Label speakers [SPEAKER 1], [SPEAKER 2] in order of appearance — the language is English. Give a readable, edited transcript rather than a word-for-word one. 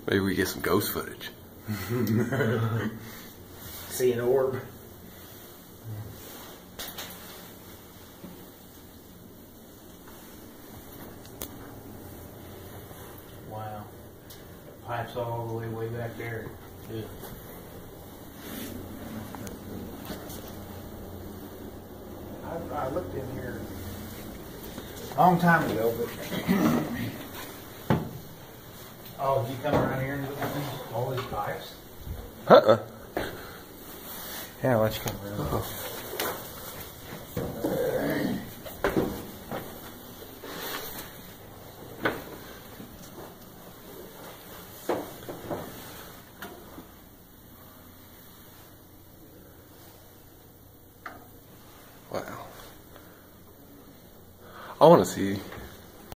[SPEAKER 1] Maybe we get some ghost footage.
[SPEAKER 2] See an orb.
[SPEAKER 3] Wow. The pipe's all the way back there. Yeah. I looked in here a long time ago, but oh, you come around here and look at these, all these pipes? Yeah, I'll let you come around.
[SPEAKER 1] Wow. I want to see